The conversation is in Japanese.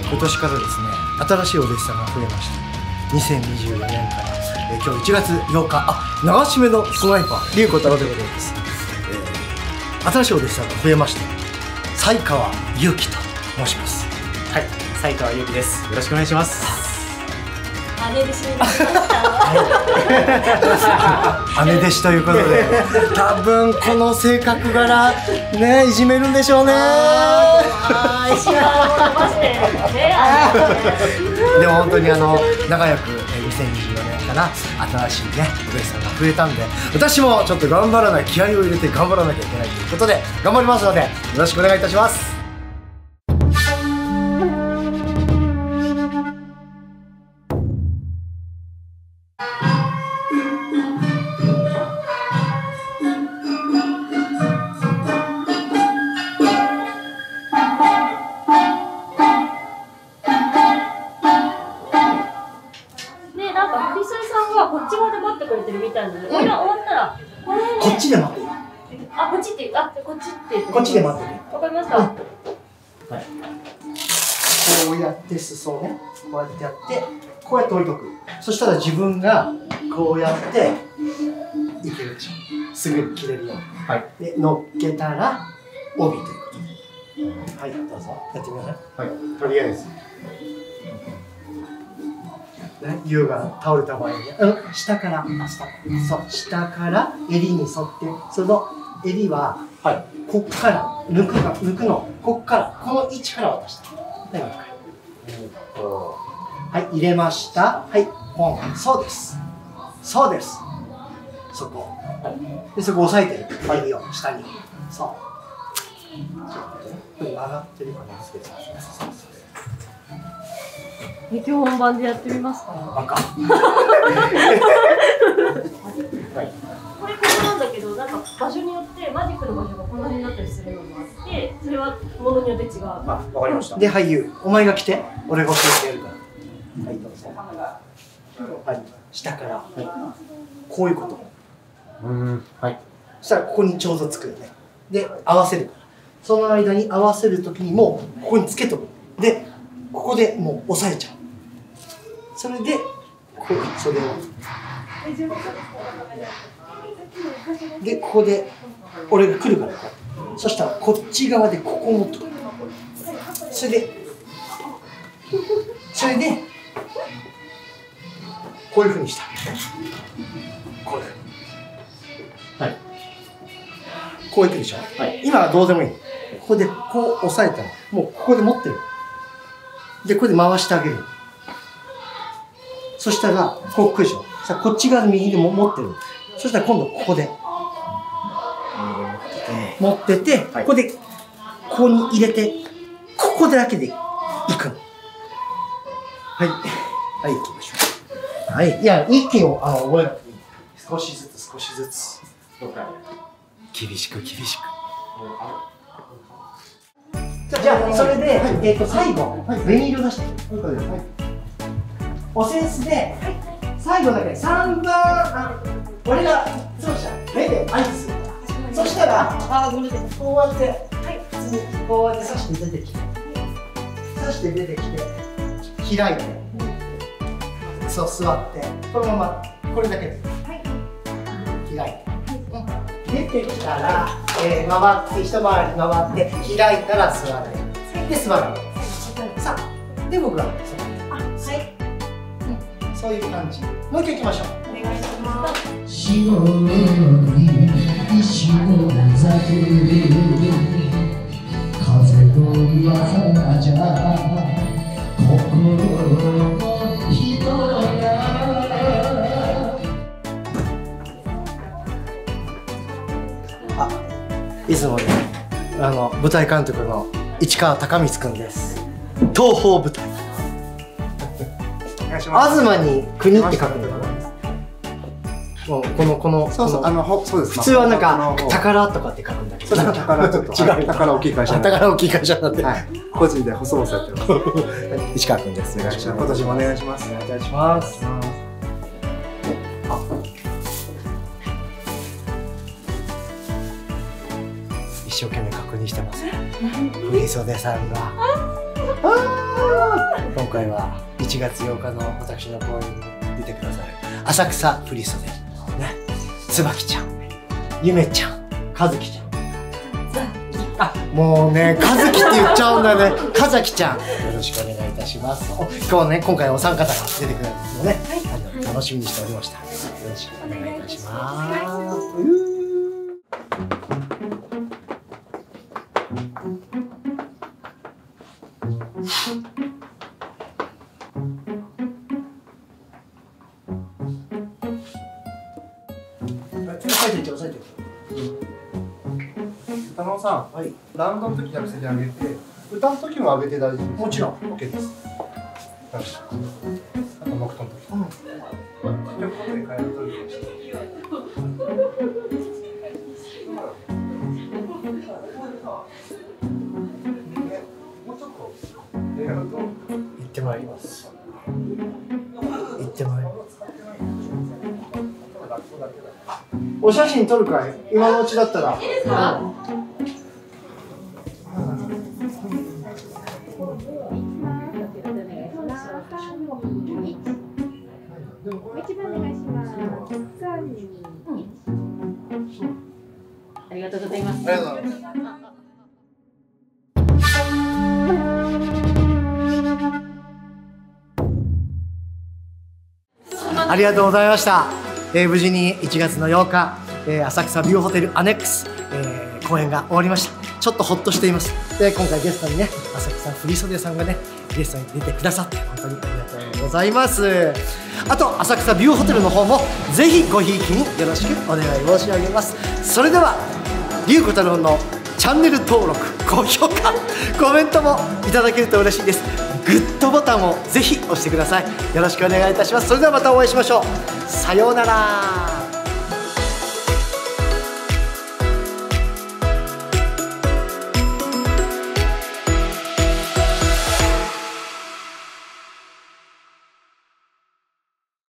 今年からですね、新しいお弟子さんが増えまして、2024年から、今日1月8日、流し目のスナイパー、龍子太郎でございます。新しいお弟子さんが増えまして、才川祐希と申します。 はい、才川祐希です。よろしくお願いします。 姉弟子になりました。 姉弟子ということで、多分この性格柄ね、いじめるんでしょうね。 石原を伸ばしてね。 でも本当に仲良く2024年から新しいねお弟子さんが増えたんで、私もちょっと頑張らない、気合を入れて頑張らなきゃいけないということで頑張りますので、よろしくお願いいたします。 こっち側で待ってくれてるみたいなので、終わったらこっちで待ってる。 あ、こっちってこっちってこっちで待ってる。 わかりました。はい。 こうやって裾をね、こうやってやって、こうやって置いとく。そしたら自分がこうやっていけるでしょ。すぐに切れるように。はい。で、乗っけたら帯ということで。はい、どうぞやってみなさい。はい。とりあえず。優が倒れた場合に、下から、そう下から襟に沿って、その襟は、はい、こっから抜くの、こっからこの位置から渡した。はい、入れました。はい、ポン。そうです。そうです。そこ。で、そこ押さえてる。襟を下に。そう。これ曲がってるかな。 今日本番でやってみますか。 バカ。 これここなんだけど、なんか場所によってマジックの場所がこんなになったりするのもあって、それはものによって違う。 わかりました。で、俳優、お前が来て、俺が教えてやるから。はい、どうぞ。はい、下から、はい、こういうこと。はい。そしたらここにちょうどつくよね。で、合わせるから。その間に合わせるときにもうここにつけとく。で、ここでもう押さえちゃう。それで、こう袖を。で、ここで俺が来るから、そしたらこっち側でここを持ってくる。それで、こういうふうにした。こういうふうに。はい。こういくでしょ。はい。今はどうでもいい。ここでこう押さえたら、もうここで持ってる。で、これで回してあげる。そしたら、こう来るでしょ。さあ、こっち側の右でも持ってる。そしたら今度ここで。持ってて、ここで、ここに入れて、ここだけでいくの。はい。はい、行きましょう。はい。いや、一気に覚えなくていい。少しずつ、少しずつ。厳しく、厳しく。じゃあ、それで、最後、紅色出して。お扇子で、最後だけ3番、俺が、そうした、目で合図する。そしたら、こうやって、普通にこうやって刺して出てきて、開いて、そう、座って、このまま、これだけで、開いて。出てきたら、回って一回り回って開いたら座る。で座る。さあ、で僕がそういう感じ。もう一回いきましょう。 お願いします。 いつもね、舞台監督の市川貴光君です。東宝舞台。東に国って書くんだから。もうこのそうです。普通はなんか宝とかって書くんだけど。 宝ちょっと違う。宝大きい会社。 宝大きい会社になって。 個人で細々されてます。 市川君です。 今年もお願いします。 お願いします。一生懸命確認してます。振袖さんが。 今回は1月8日の私の公演に出てくださる浅草振り袖ね、椿ちゃん、ゆめちゃん、かずきちゃん、あ、もうね、かずきって言っちゃうんだね。かざきちゃん、よろしくお願いいたします。今回お三方が出てくれるのでね、楽しみにしておりました。よろしくお願いいたします。押さえて押さえて。 歌野さん、はい、ラウンドの時客席上げて、歌の時も上げて大丈夫です。 もちろん。 OK です。よし。あと黙祷の時。曲で変えるといいでした。もうちょっとやると。 行ってまいります。行ってまいります。お写真撮るかい？今のうちだったら。いいですか？ ありがとうございます。 ありがとうございます。ありがとうございました。無事に1月の8日、浅草ビューホテルアネックス、公演が終わりました。ちょっとほっとしています。で、今回ゲストにね、浅草振袖さんがね、ゲストに出てくださって本当にありがとうございます。あと浅草ビューホテルの方もぜひごひいきによろしくお願い申し上げます。それでは龍子太郎のチャンネル登録、高評価、コメントもいただけると嬉しいです。グッドボタンをぜひ押してください。よろしくお願いいたします。それではまたお会いしましょう。さようなら。